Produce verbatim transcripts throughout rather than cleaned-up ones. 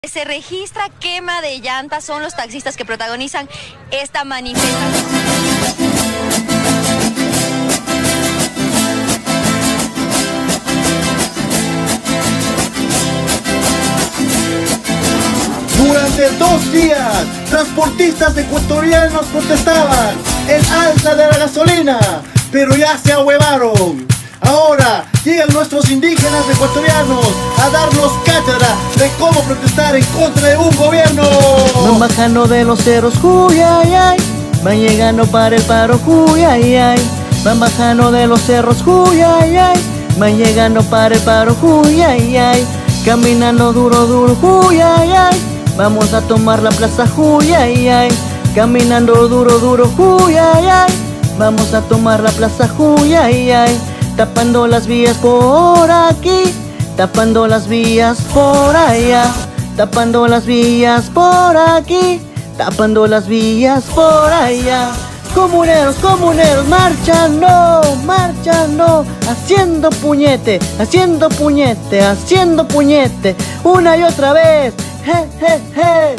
Se registra quema de llantas, son los taxistas que protagonizan esta manifestación. Durante dos días, transportistas ecuatorianos protestaban el alza de la gasolina, pero ya se ahuevaron. Ahora llegan nuestros indígenas ecuatorianos a darnos cátedra de cómo protestar en contra de un gobierno. Van bajando de los cerros, uy, ay, ay. Van llegando para el paro, uy, ay, ay. Van bajando de los cerros, uy, ay, ay. Van llegando para el paro, uy, ay, ay. Caminando duro, duro, uy, ay, ay. Vamos a tomar la plaza, uy, ay, ay. Caminando duro, duro, uy, ay, ay. Vamos a tomar la plaza, uy, ay, ay. Tapando las vías por aquí, tapando las vías por allá, tapando las vías por aquí, tapando las vías por allá. Comuneros, comuneros, marchando, marchando, haciendo puñete, haciendo puñete, haciendo puñete, una y otra vez, je, je, je.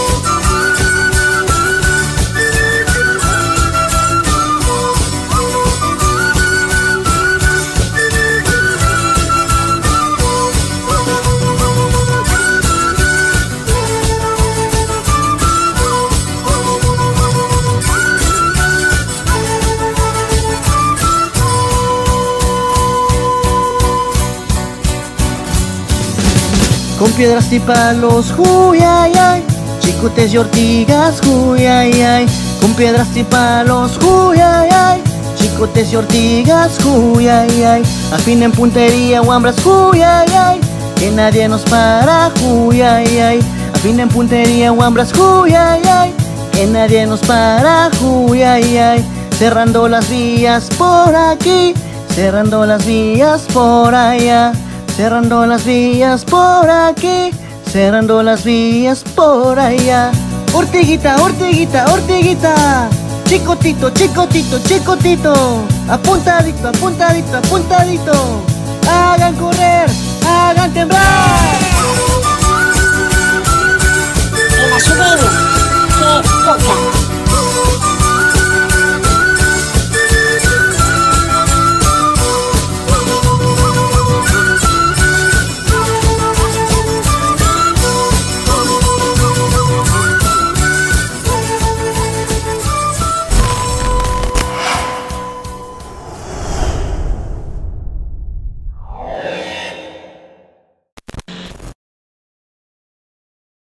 Con piedras y palos, uy, ay, ay. Chicotes y ortigas, uy, ay, ay. Con piedras y palos, uy, ay, ay. Chicotes y ortigas, uy, ay, ay. Afinen puntería, guambras, uy, ay, ay. Que nadie nos para, uy, ay, ay. Afinen puntería, guambras, uy, ay, ay. Que nadie nos para, uy, ay, ay. Cerrando las vías por aquí, cerrando las vías por allá. Cerrando las vías por aquí, cerrando las vías por allá. Ortiguita, Ortiguita, Ortiguita. Chicotito, chicotito, chicotito. Apuntadito, apuntadito, apuntadito. Hagan correr, hagan temblar.